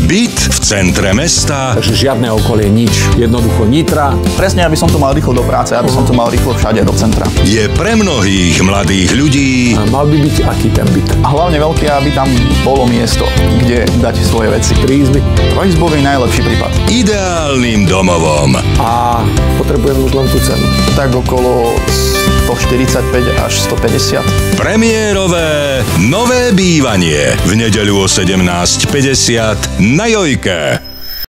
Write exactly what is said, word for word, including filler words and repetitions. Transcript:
Byt v centre mesta. Takže žiadne okolie, nič. Jednoducho Nitra. Presne, aby som tu mal rýchlo do práce, aby som tu mal rýchlo všade do centra. Je pre mnohých mladých ľudí. A mal by byť aký ten byt? A hlavne veľký, aby tam bolo miesto, kde dať svoje veci. Tri izby. Trojizbový najlepší prípad. Ideálnym domovom. A potrebujem už len tú cenu. Tak okolo stoštyridsaťpäť až stopäťdesiat. Premiérové nové bývanie v nedeľu o sedemnásť päťdesiat na Jojke.